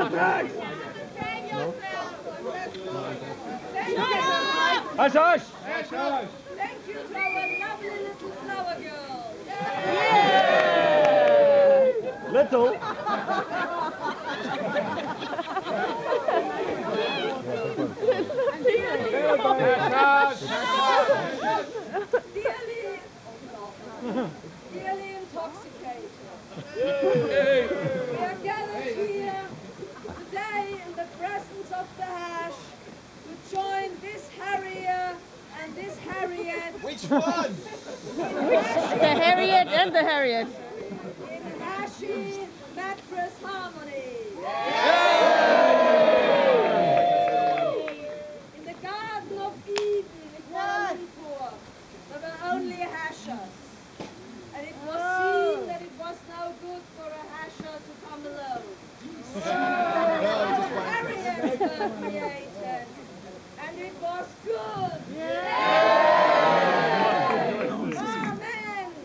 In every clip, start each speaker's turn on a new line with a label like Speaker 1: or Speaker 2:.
Speaker 1: Hush, hush!
Speaker 2: Thank you to our lovely little flower girl.
Speaker 1: Little.
Speaker 2: Nearly intoxicated. We are gathered here today in the presence of the hash to join this Harrier and this Harriet.
Speaker 3: Which one?
Speaker 4: The Harriet and the Harriet.
Speaker 2: In Hashy Mattress Harmony. In the Garden of Eden, in Kuala there were only hashers. And it was seen that it was no good for a hasher to come alone. So Harriets were created. And it was good. Amen.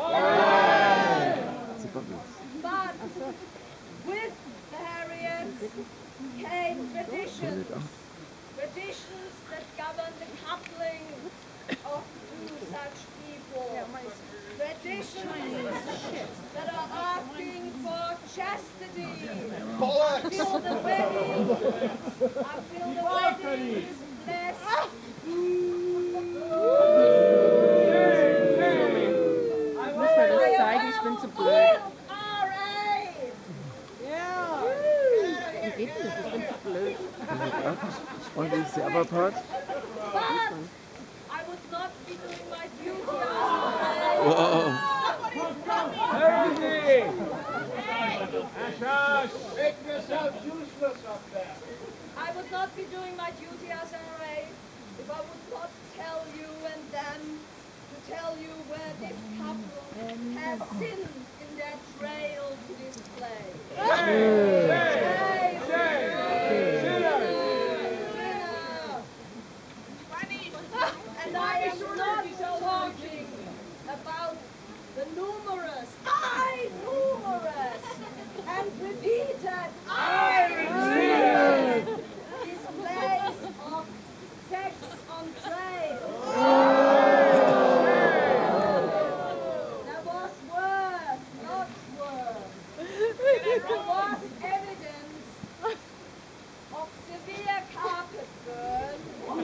Speaker 2: But with the Harriets came traditions. Traditions that govern the coupling of two such people. Traditions that are asking for chastity until the wedding is blessed.
Speaker 4: Muss man das zeigen? Ich bin zu blöd. Wie geht denn das? Ich bin zu blöd.
Speaker 5: Und wie ist der Upper Part?
Speaker 2: But I would not be doing my duty as
Speaker 5: Wow.
Speaker 3: Make yourself useless up there.
Speaker 2: I would not be doing my duty as RA if I would not tell you and them to tell you where this couple has sinned in their trail to this place. And I am not talking about the numerous and repeated displays of sex on trail. There was worse, not worse. There was evidence of severe carpet burn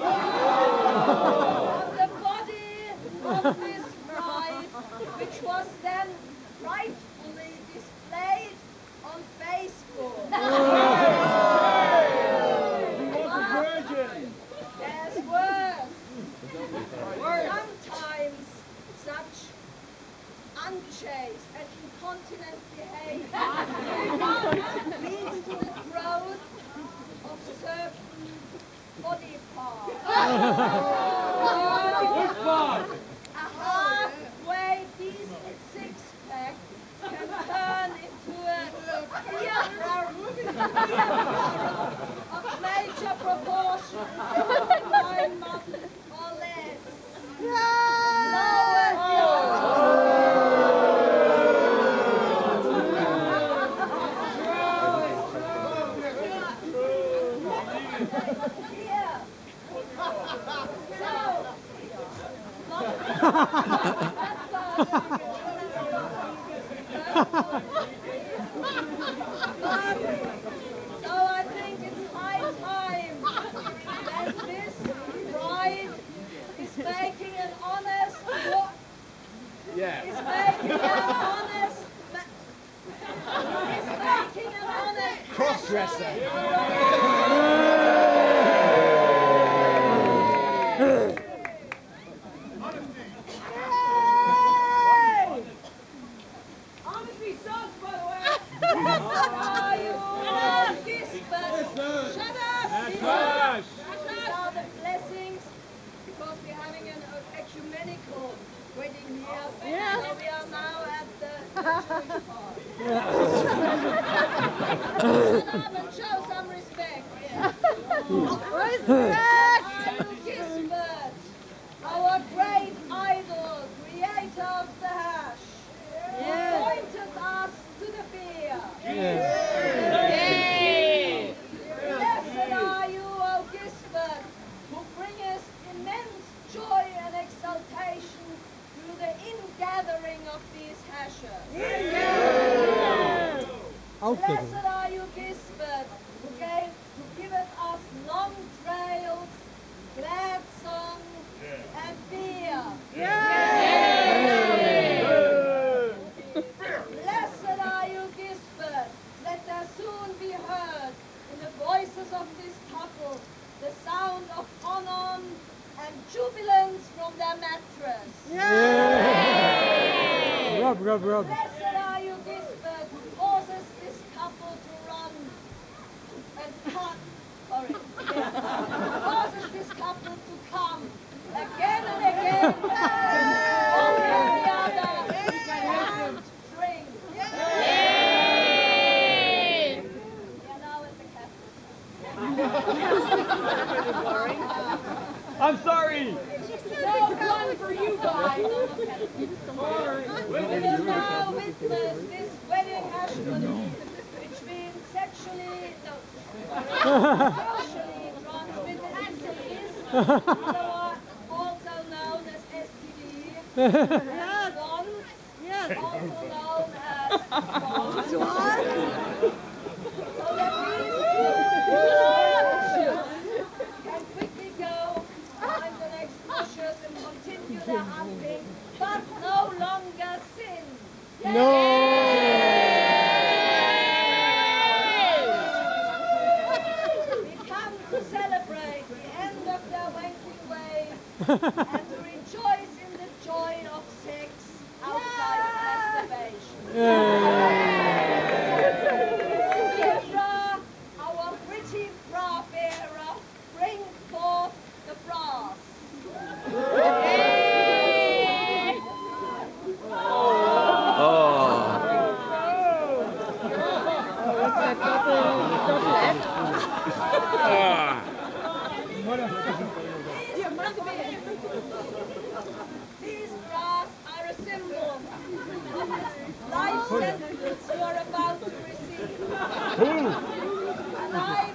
Speaker 2: on the body of this bride, which was then frightfully displayed on Facebook. There's worse. Sometimes such unchaste and incontinent behavior leads to the growth of certain body parts. A halfway decent six-pack can turn into a ear of major proportions in 9 months or less. So I think it's high time that this bride is making an honest
Speaker 3: Cross-dresser.
Speaker 2: Honesty sucks, by the way. Are you Gisbert? Shut up! These are the blessings, because we're having an ecumenical wedding here.
Speaker 4: Yeah.
Speaker 2: So we are now at the Jewish part. Shut up and show some respect. Respect! Are you Gisbert? Our great idol, creator of the hash. Pointed us to the beer.
Speaker 4: Yay!
Speaker 2: Blessed are you, Gisbert, who giveth us long trails, glad song, and beer. Blessed are you, Gisbert. Let there soon be heard in the voices of this couple the sound of onon and jubilance from their mattress.
Speaker 1: Rub.
Speaker 2: Blessed are you, Gisbert, who causes this couple to run and cut. Sorry. Causes this couple to come again and again, one from the other, and drink. We are now at the Catholic.
Speaker 1: I'm sorry.
Speaker 2: No, one for you guys. We will now witness this wedding ceremony, which means sexually transmitted disease, also known as STD, one, also known as so that these can quickly go find the next bushes and continue their hunting, but no longer sin. We come to celebrate the end of their wanking ways and to rejoice in the joy of sex outside of masturbation. Deirdre, our pretty bra bearer, bring forth the brass. These brass are a symbol of the life sentence you are about to receive. A life